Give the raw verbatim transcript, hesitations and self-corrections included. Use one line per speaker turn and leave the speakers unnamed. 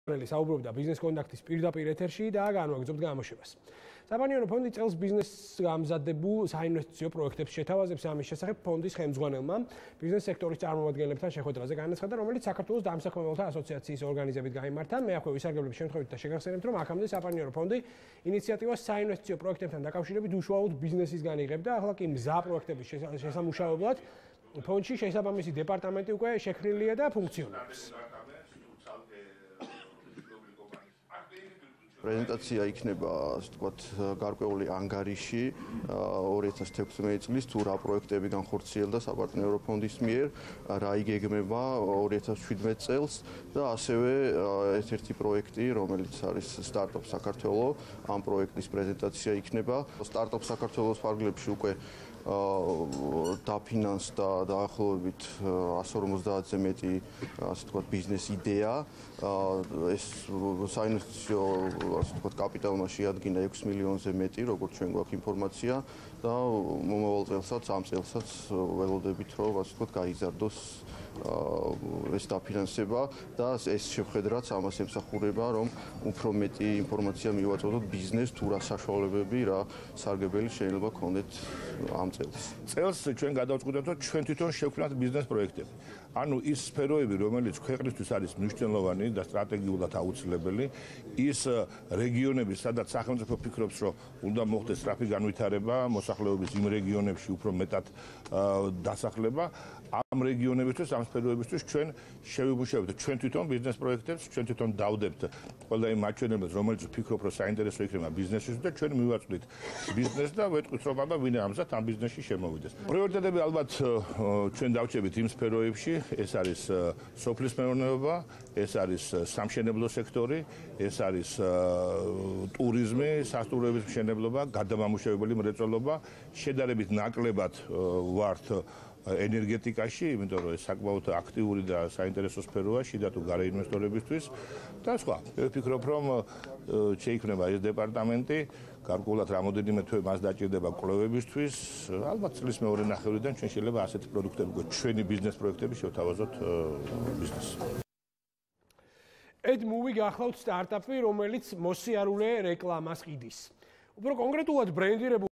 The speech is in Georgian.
საუბრობდა ბიზნეს კონტაქტის პირდაპირ ეთერში და განვაგრძობთ გამოშვებას. Საპარტნიორო ფონდი წელს ბიზნესს გამზადებულ საინვესტიციო პროექტებს შეთავაზებს ამის შესახებ ფონდის ხელმძღვანელმა ბიზნეს სექტორის წარმომადგენლებთან შეხვედრაზე განაცხადა, რომელიც საქართველოს დამსაქმებელთა ასოციაციის ორგანიზებით გაიმართა. მე აქვე ვისარგებლებ შემთხვევით და შეგახსენებთ, რომ აქამდე საპარტნიორო ფონდი ინიციატივას საინვესტიციო პროექტებთან დაკავშირებით უშუალოდ ბიზნესისგან იღებდა, ახლა კი მზა პროექტების შესამუშავებლად ფონდში შესაბამისი დეპარტამენტი უკვე შექმნილია და ფუნქციონირებს.
პრეზენტაცია იქნება, ასე ვთქვათ, გარკვეული ანგარიში ორი ათას თექვსმეტი წლის თუ რა პროექტები განხორციელდა საპარტნიორო ფონდის მიერ, რა იგეგმება ორი ათას შვიდმეტ წელს და ასევე ერთ-ერთი პროექტი, რომელიც არის სტარტაპ საქართველო, ამ პროექტის პრეზენტაცია იქნება. სტარტაპ საქართველოს ფარგლებში უკვე დაფინანსდა დაახლოებით εκατს ორმოცდაათზე მეტი, ასე ვთქვათ, ბიზნეს იდეა. ეს საინვესტიციო, ასე ვთქვათ, კაპიტალმა შეადგინა ექვსი მილიონზე მეტი, როგორც ჩვენ გვაქვს ინფორმაცია და მომავალ წელსაც, ამ წელსაც ველოდებით, რომ ასე ვთქვათ, გაიზარდოს ეს დაფინანსება და ეს შეხედრაც ამას ემსახურება, რომ უფრო მეტი ინფორმაცია მივაწოდოთ ბიზნეს თუ რა საშუალებები, რა სარგებელი შეიძლება გქონდეთ ამ წელს.
წელს ჩვენ გადავწყვიტეთ, რომ ჩვენ თვითონ შევქმნათ ბიზნეს პროექტები. ანუ ის სფეროები, რომელიც ქვეყნისთვის არის მნიშვნელოვანი და სტრატეგიულად აუცილებელი, ის რეგიონები, სადაც სახელმწიფო ფიქრობს, რომ უნდა მოხდეს სწრაფი განვითარება, მოსახლეობის იმ რეგიონებში უფრო მეტად დასახლება, ამ რეგიონებისთვის, ამ სფეროებისთვის ჩვენ შევიმუშავებთ ჩვენ თვითონ ბიზნეს პროექტებს, ჩვენ თვითონ დავდებთ ყველა იმ მაჩვენებელს, რომელიც ვფიქრობ, რომ საინტერესო იქნება ბიზნესისთვის და ჩვენ მივაწვდით ბიზნესს და ვეტყვით, რომ აბა ვინ ამზად ამ ბიზნესში შემოვიდეს. პრიორიტეტები ალბათ ჩვენ დავჭებით იმ სფეროებში, ეს არის სოფლის მეურნეობა, ეს არის სამშენებლო სექტორი, ეს არის ტურიზმი, სასტუმროების მშენებლობა, გადამამუშავებელი მრეწველობა, შედარებით ნაკლებად ვართ ენერგეტიკაში, იმიტომ რომ ეს საკმაოდ აქტიური და საინტერესო სფეროა შიდა თუ გარე ინვესტორებისთვის და სხვა. მე ვფიქრობ, რომ შეიქმნება ეს დეპარტამენტი, გარკვეულად რამოდენიმე თვე მას დაჭირდება კვლევებისთვის, ალბათ წლის მეორე ნახევრიდან ჩვენ შეიძლება ასეთი პროდუქტები, ჩვენი ბიზნეს პროექტები შევთავაზოთ ბიზნესს.
Edmovie გახლავთ სტარტაპი, რომელიც მოსიარულე რეკლამას ყიდის. უფრო კონკრეტულად ბრენდირებულ